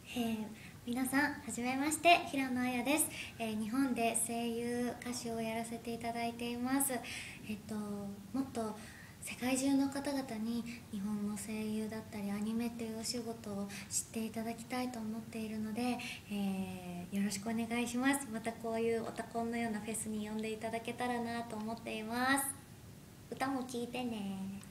えー皆さんはじめまして、平野綾です。日本で声優歌手をやらせていただいています。もっと世界中の方々に日本の声優だったりアニメというお仕事を知っていただきたいと思っているので、よろしくお願いします。またこういうオタコンのようなフェスに呼んでいただけたらなと思っています。歌も聴いてね。